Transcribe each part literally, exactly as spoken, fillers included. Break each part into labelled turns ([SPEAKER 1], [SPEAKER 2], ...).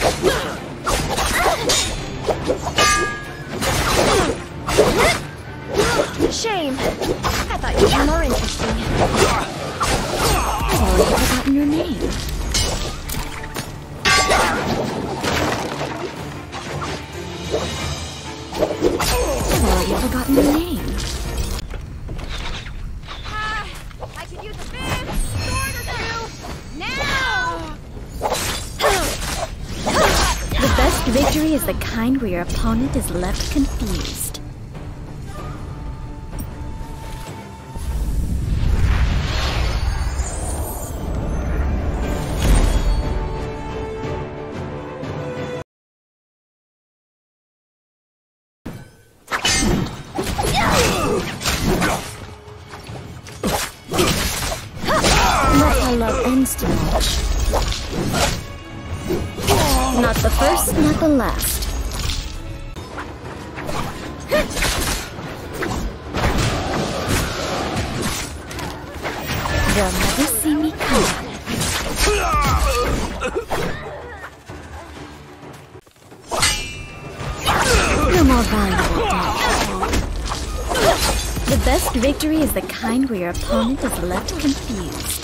[SPEAKER 1] Shame. I thought you'd be more interesting. I've already forgotten your name. I've already forgotten your name. Ah, I could use a bit, sword or two. Now! The best victory is the kind where your opponent is left confused. Not how love ends too much. Not the first, not the last. They'll never see me come. You're more valuable, Dad. The best victory is the kind where your opponent is left confused.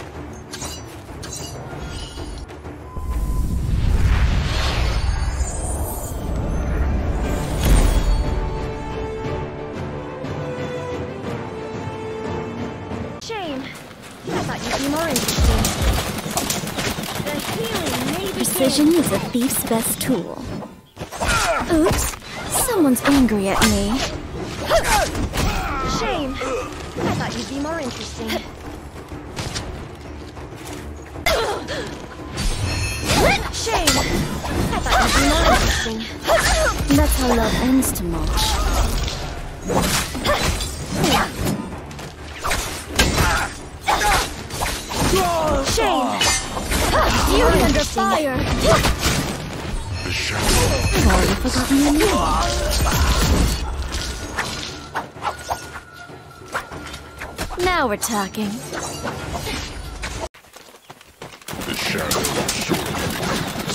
[SPEAKER 1] Shame. I thought you'd be more interesting. The healing may begin. Precision is a thief's best tool. Oops. Someone's angry at me. Shame. I thought you'd be more interesting. Shame. I thought you'd be more interesting. That's how love ends too much. Shame. Beauty under fire. I've already forgotten your name. Now we're talking.
[SPEAKER 2] The shadow surely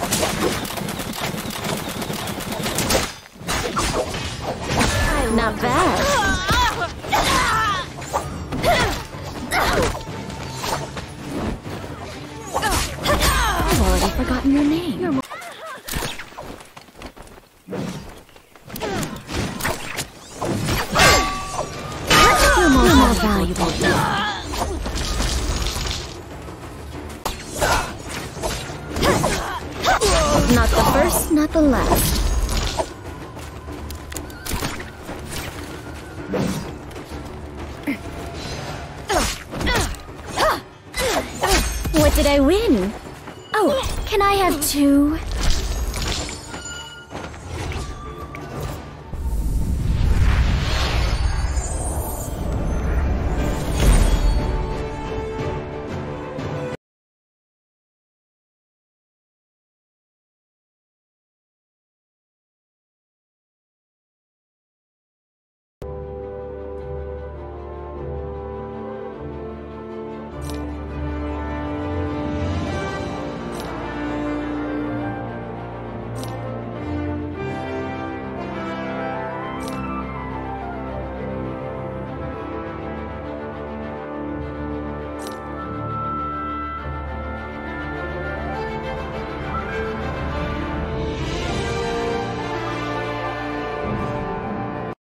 [SPEAKER 2] spread.
[SPEAKER 1] Not bad. I've already forgotten your name. You're more You're more, You're more valuable. Not the first, not the last. What did I win? Oh, can I have two?